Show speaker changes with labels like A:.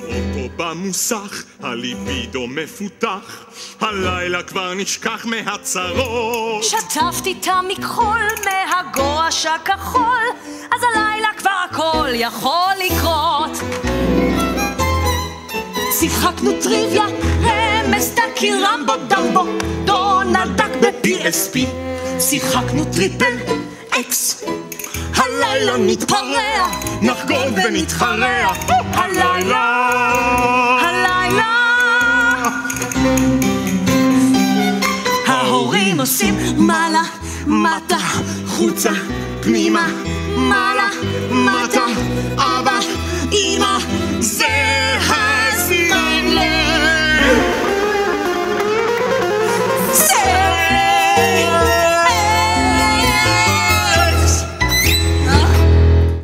A: באוטו במוסך, הליבידו מפותח, הלילה כבר נשכח מהצרות.
B: שטפתי את המכחול מהגואש הכחול, אז הלילה כבר הכל יכול לקרות. שיחקנו טריוויה, רמז דקי רמבו דמבו, דונלד דק ב-PSP. שיחקנו טריפל אקס, הלילה נתפרע,
A: נחגוג ונתחרע,
B: הלילה, הלילה. ההורים עושים מעלה, מטה,
A: חוצה, פנימה,
B: מעלה, מטה,